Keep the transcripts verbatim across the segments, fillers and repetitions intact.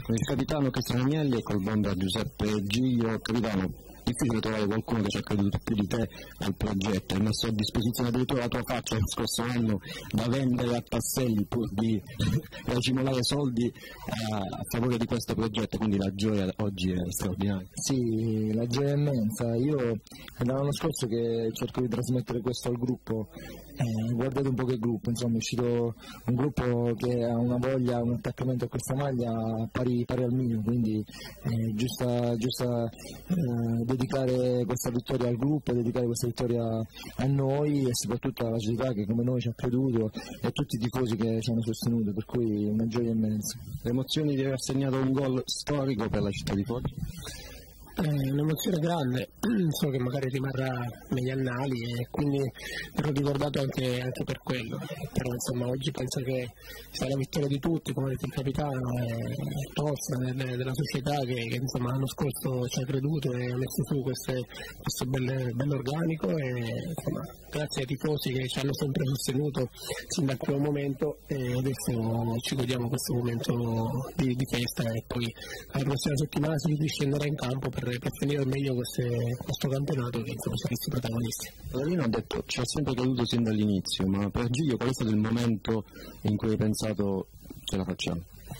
Con il capitano Cristiano Agnelli e col bomber Giuseppe Giglio. Capitano, difficile trovare qualcuno che ci ha creduto più di te al progetto, hai messo a disposizione addirittura la tua faccia lo scorso anno da vendere a tasselli pur di racimolare soldi a, a favore di questo progetto, quindi la gioia oggi è straordinaria. Sì, la gioia è immensa. Io dall'anno scorso che cerco di trasmettere questo al gruppo, eh, guardate un po' che gruppo, insomma è uscito un gruppo che ha una voglia, un attaccamento a questa maglia pari, pari al mio, quindi eh, giusta, giusta eh, dedicare questa vittoria al gruppo, dedicare questa vittoria a noi e soprattutto alla società che come noi ci ha creduto e a tutti i tifosi che ci hanno sostenuto, per cui una gioia immensa. Le emozioni di aver segnato un gol storico per la città di Foggia? È un'emozione grande, so che magari rimarrà negli annali e quindi verrò ricordato anche, anche per quello, però insomma oggi penso che sia la vittoria di tutti, come ha detto il capitano, e nostra, delle, della società che, che insomma l'anno scorso ci ha creduto e ha messo su queste, questo bell'organico e insomma grazie ai tifosi che ci hanno sempre sostenuto sin dal primo momento e adesso ci godiamo questo momento di, di festa e poi la prossima settimana si riscenderà in campo per per finire al meglio queste, questo campionato che insomma sono questi protagonisti. Paolino ha detto ci ha sempre creduto sin dall'inizio, ma per Giglio qual è stato il momento in cui hai pensato ce la facciamo?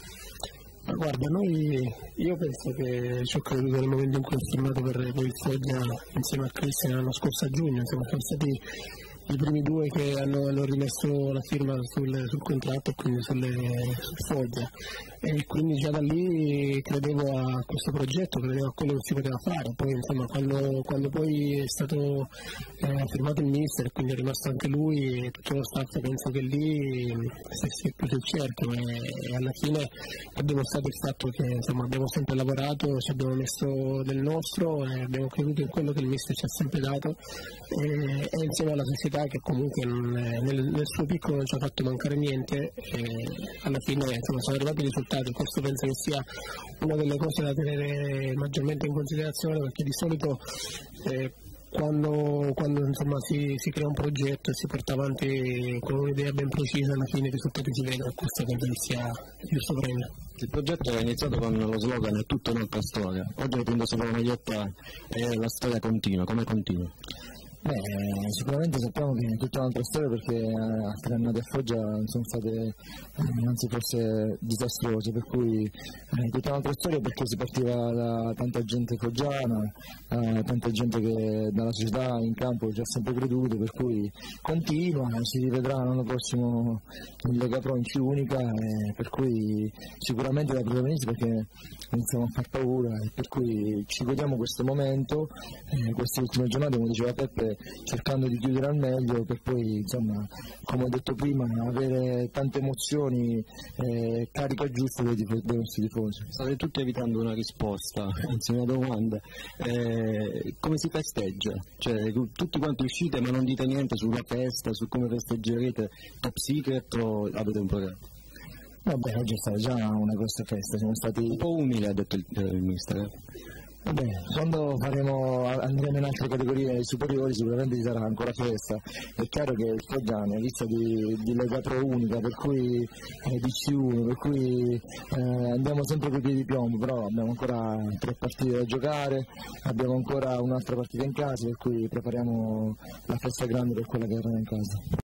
Ma guarda, noi, io penso che ci ho creduto nel momento in cui ho firmato per, per il Foggia insieme a Cristian l'anno scorso a giugno, insomma sono stati i primi due che hanno, hanno rimesso la firma sul, sul contratto e quindi sulle, sul Foggia e quindi già da lì credevo a questo progetto, credevo a quello che si poteva fare, poi insomma quando, quando poi è stato eh, firmato il mister e quindi è rimasto anche lui e tutto lo staff, penso che lì si è chiuso il cerchio e, e alla fine ha dimostrato il fatto che insomma abbiamo sempre lavorato, ci abbiamo messo del nostro e abbiamo creduto in quello che il mister ci ha sempre dato e, e insieme alla società che comunque non, nel, nel suo piccolo non ci ha fatto mancare niente e alla fine insomma, sono arrivati i risultati. Questo penso che sia una delle cose da tenere maggiormente in considerazione perché di solito eh, quando, quando insomma, si, si crea un progetto e si porta avanti con un'idea ben precisa alla fine i risultati si vedono e questo penso che sia il giusto premio. Il progetto è iniziato con lo slogan "È tutta un'altra storia", oggi avete indossato la maglietta e la storia continua, come continua? Beh, sicuramente sappiamo che è tutta un'altra storia perché eh, altre annate a Foggia sono state eh, anzi forse disastrose, per cui eh, tutta un'altra storia perché si partiva da tanta gente foggiana, eh, tanta gente che dalla società in campo ci ha sempre creduto, per cui continua, si rivedrà l'anno prossimo in Lega Pro in C unica, eh, per cui sicuramente da protagonisti perché iniziamo a far paura e per cui ci godiamo questo momento, eh, queste ultime giornate come diceva Peppe cercando di chiudere al meglio per poi insomma come ho detto prima avere tante emozioni eh, carica giusta dei, tifo- dei nostri tifosi. State tutti evitando una risposta, anzi una domanda, eh, come si festeggia? Cioè, tutti quanti uscite ma non dite niente sulla festa, su come festeggerete, top secret o avete un programma? Vabbè, oggi è stata già una grossa festa, siamo stati un po' umili, ha detto il, il mister. Eh? Vabbè, quando faremo, andremo in altre categorie superiori sicuramente ci sarà ancora festa. È chiaro che il Foggia è lista di, di Lega Pro unica, per cui eh, di C uno, per cui eh, andiamo sempre con i piedi di piombo, però abbiamo ancora tre partite da giocare, abbiamo ancora un'altra partita in casa, per cui prepariamo la festa grande per quella che verrà in casa.